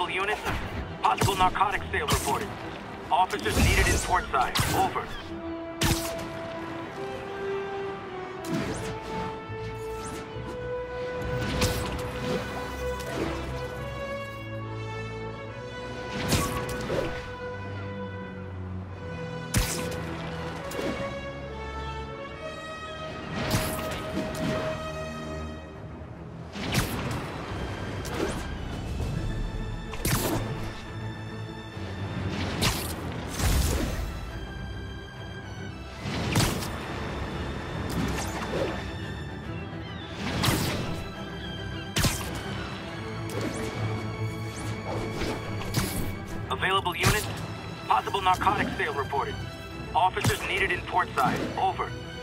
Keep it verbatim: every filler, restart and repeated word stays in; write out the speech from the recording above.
Available units? Possible narcotics sale reported. Officers needed in port side. Over. Available units? Possible narcotics sale reported. Officers needed in port side. Over.